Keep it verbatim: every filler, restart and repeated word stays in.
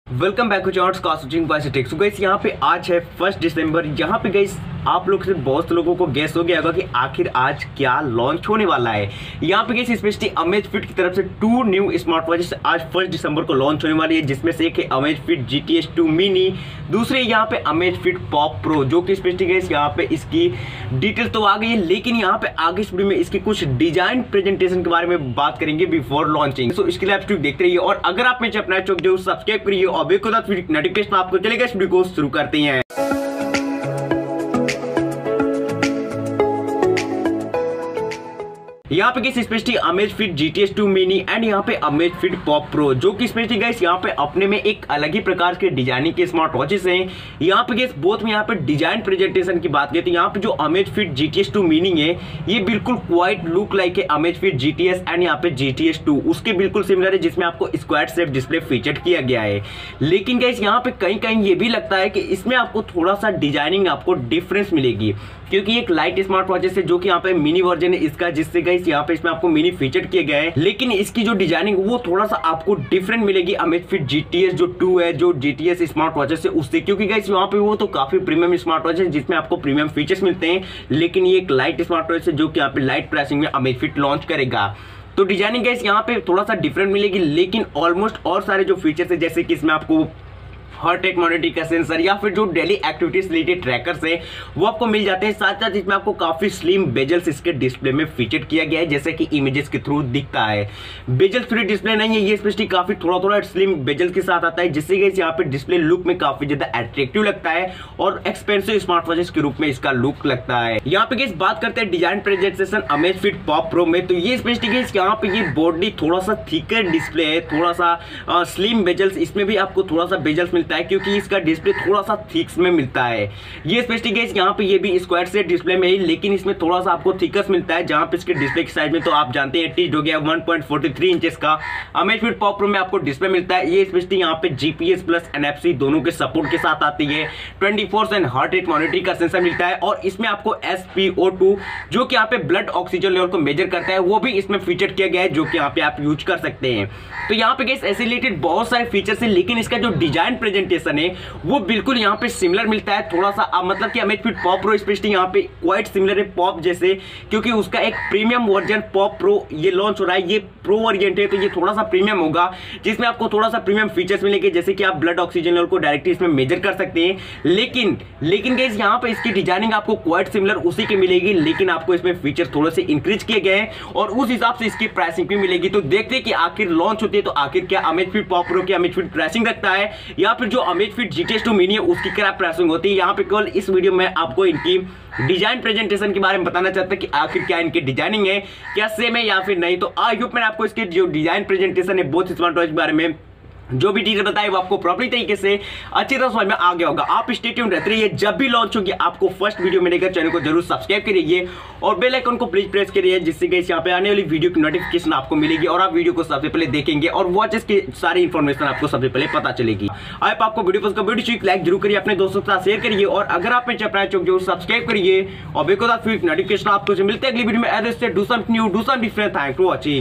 Welcome back to casting by techs. Guys यहाँ पे आज है फर्स्ट दिसंबर। यहाँ पे गाइस आप लोग से बहुत लोगों को गेस हो गया होगा कि आखिर आज क्या लॉन्च होने वाला है। यहाँ पे गाइस स्पेशली अमेज़फिट की तरफ से टू न्यू स्मार्ट वॉचेस आज फर्स्ट दिसंबर को लॉन्च होने वाली है, जिसमें से एक है Amazfit G T S two mini, दूसरे यहाँ पे अमेज़फिट पॉप प्रो, जो कि स्पेशली गाइस यहाँ पे इसकी डिटेल तो आ गई है, लेकिन यहाँ पे आगे इस वीडियो में इसकी कुछ डिजाइन प्रेजेंटेशन के बारे में बात करेंगे बिफोर लॉन्चिंग। सो इसके लिए आप वीडियो देखते रहिए और अगर आप मेरे अपना चौक जो सब्सक्राइब करिए और बेको नोटिफिकेशन आपको चलेगा। इस वीडियो को शुरू करते हैं। यहाँ पे guys specially Amazfit G T S two mini and यहाँ पे अमेज़फिट पॉप प्रो, जो कि स्पेशली गाइस यहाँ पे अपने में एक अलग ही प्रकार के डिजाइनिंग के स्मार्ट वॉचेस हैं। यहाँ पे गाइस बोथ में यहाँ पे डिजाइन प्रेजेंटेशन की बात करें तो यहाँ पे जो Amazfit G T S two mini है ये बिल्कुल क्वाइट लुक लाइक है Amazfit G T S and यहाँ पे जी टी एस टू उसके बिल्कुल सिमिलर है, जिसमें आपको स्क्वायर शेप डिस्प्ले फीचर किया गया है। लेकिन गाइस यहाँ पे कहीं कहीं ये भी लगता है कि इसमें आपको थोड़ा सा डिजाइनिंग आपको डिफरेंस मिलेगी, क्योंकि एक लाइट स्मार्ट वॉचेस है जो कि यहाँ पे मिनी वर्जन है इसका, जिससे गाइस यहाँ पे इसमें आपको मिनी फीचर किए गए हैं, लेकिन इसकी जो डिजाइनिंग वो थोड़ा सा आपको डिफरेंट मिलेगी अमेज़फिट जी टी एस जो टू है, जो G T S smart watches है उससे। क्योंकि गाइस यहाँ पे वो तो काफी प्रीमियम स्मार्ट वॉच है जिसमें आपको प्रीमियम फीचर्स मिलते हैं, लेकिन ये एक लाइट स्मार्ट वॉच है जो कि यहाँ पे लाइट प्राइसिंग में अमेज़फिट लॉन्च करेगा। तो डिजाइनिंग गाइस यहाँ पे थोड़ा सा डिफरेंट मिलेगी, लेकिन ऑलमोस्ट और सारे जो फीचर्स है जैसे कि इसमें आपको हार्ट रेट मॉनिटरिंग का सेंसर या फिर जो डेली एक्टिविटीज रिलेटेड ट्रैकर्स है वो आपको मिल जाते हैं। साथ साथ इसमें आपको काफी स्लिम बेजल्स इसके डिस्प्ले में फीचर किया गया है, जैसे कि इमेजेस के थ्रू दिखता है। बेजल फ्री डिस्प्ले नहीं है ये, स्पेशली काफी थोड़ा थोड़ा स्लिम बेजल के साथ आता है, जिससे कि यहाँ पे डिस्प्ले लुक में काफी ज्यादा अट्रैक्टिव लगता है और एक्सपेंसिव स्मार्ट वॉचेस के रूप में इसका लुक लगता है। यहाँ पे गाइस बात करते हैं design presentation Amazfit pop pro में, तो ये स्पेशली गाइस यहाँ पे ये बॉडी थोड़ा सा थिकर डिस्प्ले है, थोड़ा सा स्लिम बेजल्स, इसमें भी आपको थोड़ा सा बेजल्स मिलता है क्योंकि इसका डिस्प्ले थोड़ा सा थिक्स में मिलता है। ये स्पेशली गाइस यहाँ पे ये भी स्क्वायर से डिस्प्ले में ही, लेकिन इसमें थोड़ा सा आपको थिकनेस मिलता है, जहां पे इसके डिस्प्ले की साइज में तो आप जानते हैं टीज हो गया one point four three inches का अमेज़फिट पॉप प्रो में आपको डिस्प्ले मिलता है। ये स्पेशली यहाँ पे G P S plus N F C दोनों के सपोर्ट के साथ आती है। Twenty four seven heart rate monitoring का सेंसर मिलता है और इसमें आपको एस पी ओ टू जो कि यहाँ पे ब्लड ऑक्सीजन लेवल को मेजर करता है वो भी इसमें फीचर किया गया है, जो कि यहाँ पे आप यूज कर सकते हैं। तो यहाँ पे गाइस ऐसे रिलेटेड बहुत सारे फीचर्स है, लेकिन इसका जो डिजाइन प्रेजेंटेशन है वो बिल्कुल यहाँ पे सिमिलर मिलता है थोड़ा सा, मतलब कि अमेज़फिट पॉप प्रो स्पेशली यहाँ पे क्वाइट सिमिलर है पॉप जैसे, क्योंकि उसका एक प्रीमियम वर्जन पॉप प्रो ये लॉन्च हो रहा है। ये प्रो वेरिएंट है तो ये थोड़ा सा प्रीमियम होगा, जिसमें आपको थोड़ा सा प्रीमियम फीचर्स मिलेंगे, जैसे कि आप ब्लड ऑक्सीजन लेवल को डायरेक्टली इसमें मेजर कर सकते हैं। लेकिन लेकिन गाइस यहाँ पे इसकी डिजाइनिंग आपको क्वाइट सिमिलर उसी की मिलेगी, लेकिन आपको इसमें फीचर थोड़े से इंक्रीज किए गए हैं और उस हिसाब से इसकी प्राइसिंग भी मिलेगी। तो देखते हैं कि आखिर लॉन्च होती है तो आखिर क्या अमेज़फिट पॉप प्रो की अमेज़फिट प्राइसिंग रखता है या फिर जो Amazfit G T S two mini है उसकी क्या प्राइसिंग होती है। यहाँ पे केवल इस वीडियो में आपको इनकी डिजाइन प्रेजेंटेशन के बारे में बताना चाहता है कि आखिर क्या इनकी डिजाइनिंग है, क्या सेम है या फिर नहीं। तो आई होप मैंने आपको इसके जो डिजाइन प्रेजेंटेशन है बोथ स्मार्ट वॉच के बारे में जो भी डिटेल बताई वो आपको प्रॉपरली तरीके से अच्छी तरह समझ में आ गया होगा। आप स्टे ट्यून्ड रहते रहिए, जब भी लॉन्च होगी आपको फर्स्ट वीडियो मिलेगा। चैनल को जरूर सब्सक्राइब करिए और बेल आइकन को प्लीज प्रेस करिए, जिससे कि यहाँ पे आने वाली वीडियो की नोटिफिकेशन आपको मिलेगी और आप वीडियो को सबसे पहले देखेंगे और वॉचेस की सारी इंफॉर्मेशन आपको सबसे पहले पता चलेगी। आप आपको वीडियो पसंद वीडियो चाहिए लाइक जरूर करिए, अपने दोस्तों के साथ शेयर करिए और अगर आप मेरे चैनल चौक जरूर सब्सक्राइब करिए और बेको नोटिफिकेशन आपको मिलते हैं अगली वीडियो में। Do some new do some different. Thanks for watching.